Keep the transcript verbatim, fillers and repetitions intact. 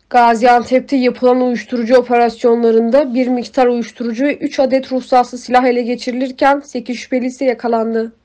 Gaziantep'te yapılan uyuşturucu operasyonlarında bir miktar uyuşturucu ve üç adet ruhsatsız silah ele geçirilirken sekiz şüpheli ise yakalandı.